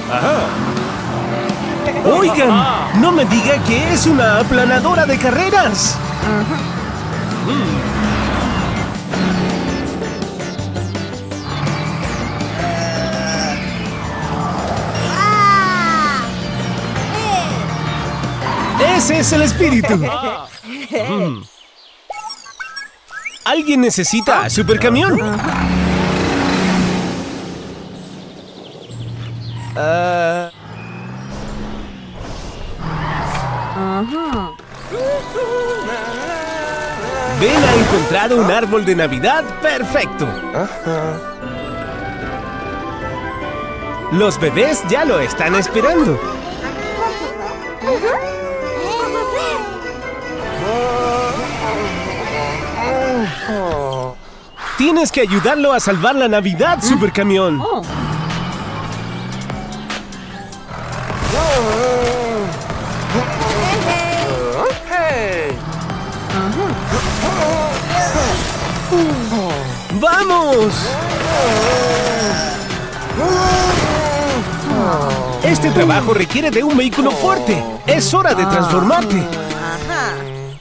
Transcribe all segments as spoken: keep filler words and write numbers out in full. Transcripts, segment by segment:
Ajá. Oigan, no me diga que es una aplanadora de carreras. Ajá. Mm. Ese es el espíritu. Mm. ¿Alguien necesita a Supercamión? Ah, Ajá. Ben ha encontrado un árbol de Navidad perfecto. Los bebés ya lo están esperando. Tienes que ayudarlo a salvar la Navidad, Supercamión. Oh. ¡Vamos! Este trabajo requiere de un vehículo fuerte. Es hora de transformarte. Ajá.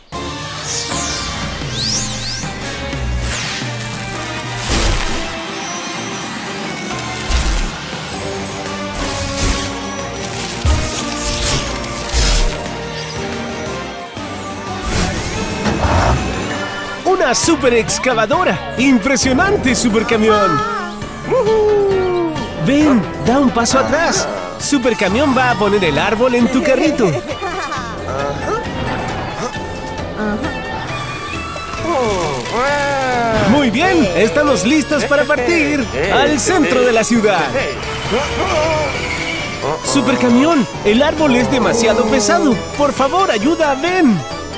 ¡Una super excavadora! ¡Impresionante, Supercamión! Ven, da un paso atrás. Supercamión va a poner el árbol en tu carrito. Muy bien, estamos listos para partir al centro de la ciudad. Supercamión, el árbol es demasiado pesado. Por favor, ayuda a Ben.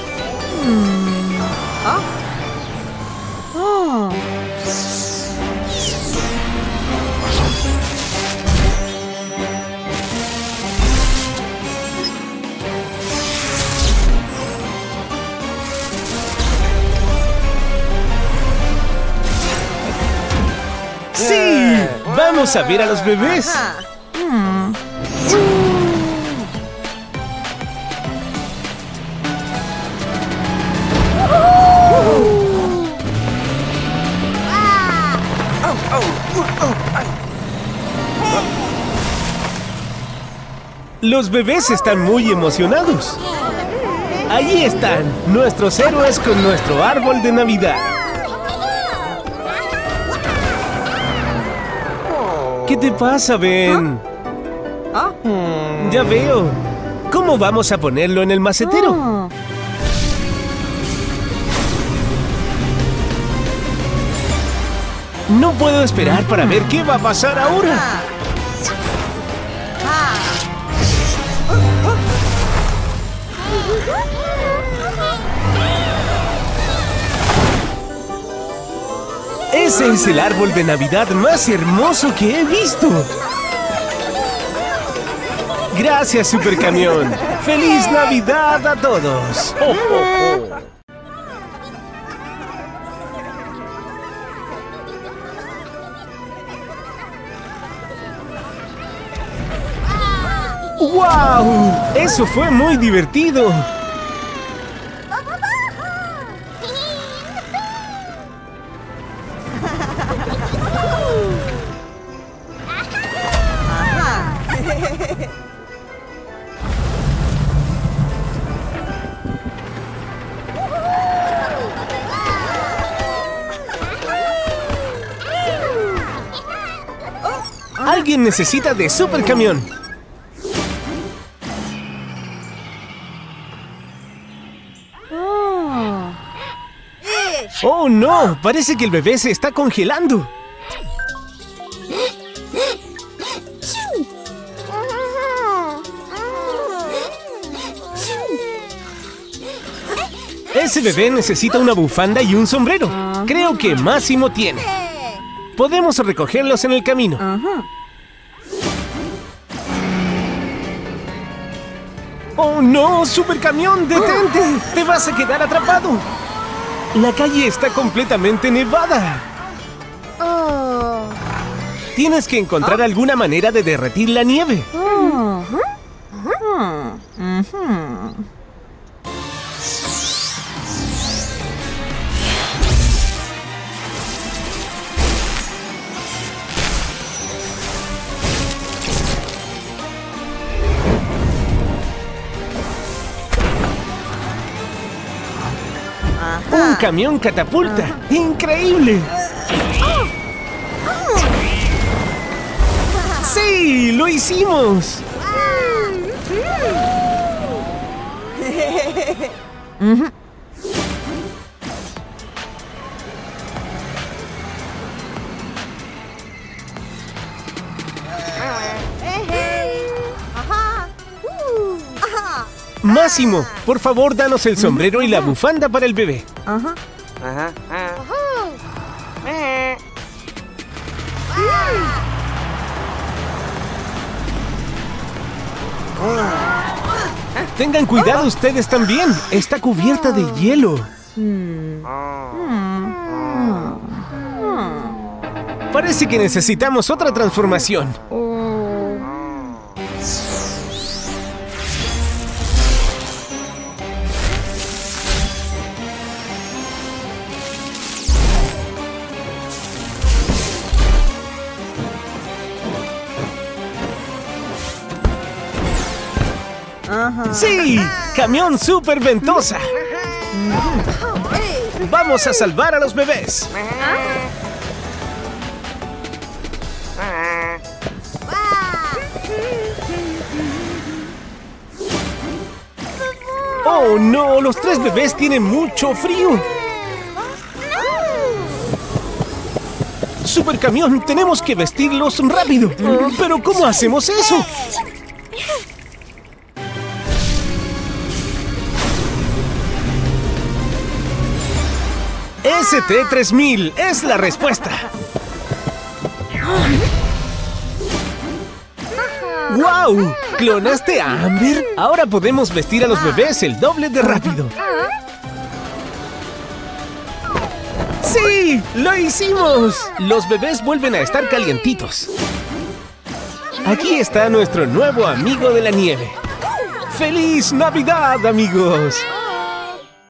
Oh. ¡Sí! ¡Vamos a ver a los bebés! Ajá. Mm. Los bebés están muy emocionados. Allí están, nuestros héroes con nuestro árbol de Navidad. ¿Qué te pasa, Ben? Ah. Ya veo. ¿Cómo vamos a ponerlo en el macetero? Oh. No puedo esperar para ver qué va a pasar ahora. Ah. Ese es el árbol de Navidad más hermoso que he visto. Gracias, Supercamión. ¡Feliz Navidad a todos! ¡Oh, oh, oh! ¡Wow! ¡Eso fue muy divertido! Alguien necesita de Supercamión. Oh. ¡Oh, no! Parece que el bebé se está congelando. Ese bebé necesita una bufanda y un sombrero. Creo que Máximo tiene. Podemos recogerlos en el camino. Ajá. ¡Oh, no! ¡Supercamión, detente! ¡Te vas a quedar atrapado! La calle está completamente nevada. Oh. Tienes que encontrar alguna manera de derretir la nieve. Uh, uh, ujú. ¡Un camión catapulta! ¡Increíble! ¡Sí! ¡Lo hicimos! Ujú. Máximo, por favor, danos el sombrero y la bufanda para el bebé. Ajá. Ajá. Tengan cuidado ustedes también. Está cubierta de hielo. Parece que necesitamos otra transformación. ¡Sí! ¡Camión super ventosa! ¡Vamos a salvar a los bebés! ¡Oh, no! ¡Los tres bebés tienen mucho frío! ¡Supercamión! ¡Tenemos que vestirlos rápido! ¿Pero cómo hacemos eso? S T tres mil es la respuesta. ¡Wow! ¿Clonaste a Amber? Ahora podemos vestir a los bebés el doble de rápido. ¡Sí! ¡Lo hicimos! Los bebés vuelven a estar calientitos. Aquí está nuestro nuevo amigo de la nieve. ¡Feliz Navidad, amigos!